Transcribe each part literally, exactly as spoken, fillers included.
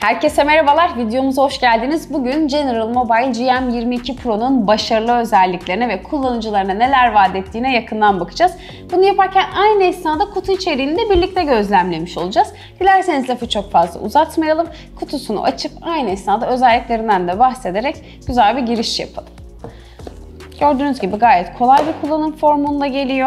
Herkese merhabalar, videomuza hoş geldiniz. Bugün General Mobile G M yirmi iki Pro'nun başarılı özelliklerine ve kullanıcılarına neler vaat ettiğine yakından bakacağız. Bunu yaparken aynı esnada kutu içeriğini de birlikte gözlemlemiş olacağız. Dilerseniz lafı çok fazla uzatmayalım. Kutusunu açıp aynı esnada özelliklerinden de bahsederek güzel bir giriş yapalım. Gördüğünüz gibi gayet kolay bir kullanım formunda geliyor.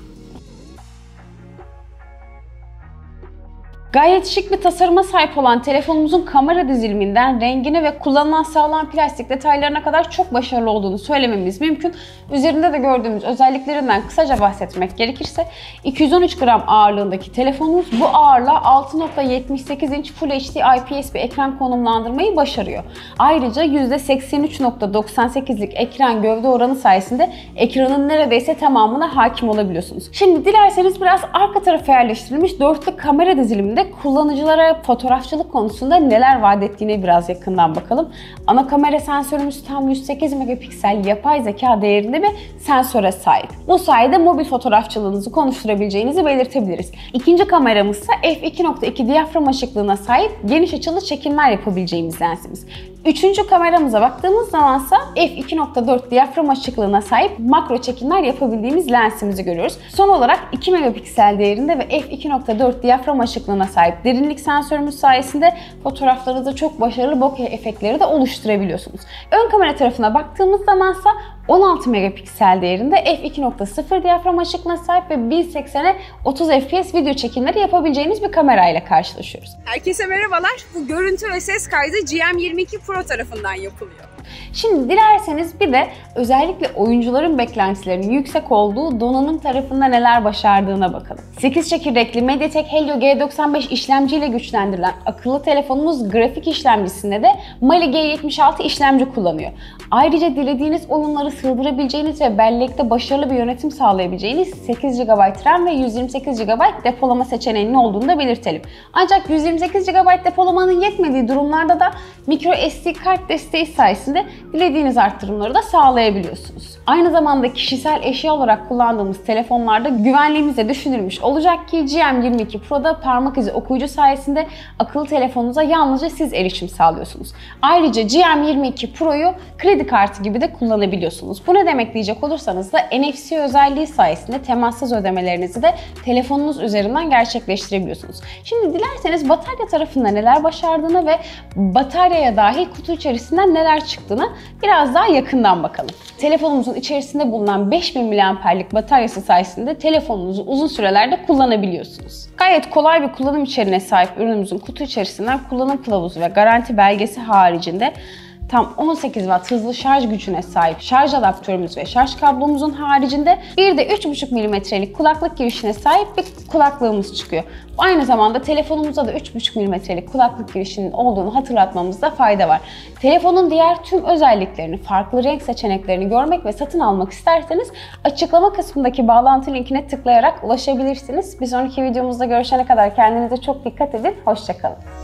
Gayet şık bir tasarıma sahip olan telefonumuzun kamera diziliminden rengine ve kullanılan sağlam plastik detaylarına kadar çok başarılı olduğunu söylememiz mümkün. Üzerinde de gördüğümüz özelliklerinden kısaca bahsetmek gerekirse iki yüz on üç gram ağırlığındaki telefonumuz bu ağırlığa altı nokta yetmiş sekiz inç Full H D I P S bir ekran konumlandırmayı başarıyor. Ayrıca yüzde seksen üç nokta doksan sekizlik ekran gövde oranı sayesinde ekranın neredeyse tamamına hakim olabiliyorsunuz. Şimdi dilerseniz biraz arka tarafa yerleştirilmiş dörtlü kamera diziliminde kullanıcılara fotoğrafçılık konusunda neler vaat ettiğine biraz yakından bakalım. Ana kamera sensörümüz tam yüz sekiz megapiksel yapay zeka değerinde bir sensöre sahip. Bu sayede mobil fotoğrafçılığınızı konuşturabileceğinizi belirtebiliriz. İkinci kameramız ise f iki nokta iki diyafram açıklığına sahip geniş açılı çekimler yapabileceğimiz lensimiz. Üçüncü kameramıza baktığımız zamansa f iki nokta dört diyafram açıklığına sahip makro çekimler yapabildiğimiz lensimizi görüyoruz. Son olarak iki megapiksel değerinde ve f iki nokta dört diyafram açıklığına sahip derinlik sensörümüz sayesinde fotoğraflarınızda çok başarılı bokeh efektleri de oluşturabiliyorsunuz. Ön kamera tarafına baktığımız zamansa on altı megapiksel değerinde f iki nokta sıfır diyafram açıklığına sahip ve bin seksene otuz F P S video çekimleri yapabileceğiniz bir kamerayla karşılaşıyoruz. Herkese merhabalar. Bu görüntü ve ses kaydı G M yirmi iki Pro tarafından yapılıyor. Şimdi dilerseniz bir de özellikle oyuncuların beklentilerinin yüksek olduğu donanım tarafında neler başardığına bakalım. sekiz çekirdekli MediaTek Helio G doksan beş işlemciyle güçlendirilen akıllı telefonumuz grafik işlemcisinde de Mali G yetmiş altı işlemci kullanıyor. Ayrıca dilediğiniz oyunları sığdırabileceğiniz ve bellekte başarılı bir yönetim sağlayabileceğiniz sekiz gigabayt RAM ve yüz yirmi sekiz gigabayt depolama seçeneğinin olduğunu da belirtelim. Ancak yüz yirmi sekiz gigabayt depolamanın yetmediği durumlarda da microSD kart desteği sayesinde dilediğiniz arttırımları da sağlayabiliyorsunuz. Aynı zamanda kişisel eşya olarak kullandığımız telefonlarda güvenliğimiz de düşünülmüş olacak ki G M yirmi iki Pro'da parmak izi okuyucu sayesinde akıllı telefonunuza yalnızca siz erişim sağlıyorsunuz. Ayrıca G M yirmi iki Pro'yu kredi kartı gibi de kullanabiliyorsunuz. Bu ne demek diyecek olursanız da N F C özelliği sayesinde temassız ödemelerinizi de telefonunuz üzerinden gerçekleştirebiliyorsunuz. Şimdi dilerseniz batarya tarafında neler başardığını ve bataryaya dahil kutu içerisinden neler çıktığını biraz daha yakından bakalım. Telefonumuzun içerisinde bulunan beş bin miliamperlik bataryası sayesinde telefonunuzu uzun sürelerde kullanabiliyorsunuz. Gayet kolay bir kullanım içeriğine sahip ürünümüzün kutu içerisinden kullanım kılavuzu ve garanti belgesi haricinde tam on sekiz watt hızlı şarj gücüne sahip şarj adaptörümüz ve şarj kablomuzun haricinde bir de üç buçuk milimetrelik kulaklık girişine sahip bir kulaklığımız çıkıyor. Aynı zamanda telefonumuzda da üç buçuk milimetrelik kulaklık girişinin olduğunu hatırlatmamızda fayda var. Telefonun diğer tüm özelliklerini, farklı renk seçeneklerini görmek ve satın almak isterseniz açıklama kısmındaki bağlantı linkine tıklayarak ulaşabilirsiniz. Bir sonraki videomuzda görüşene kadar kendinize çok dikkat edin. Hoşça kalın.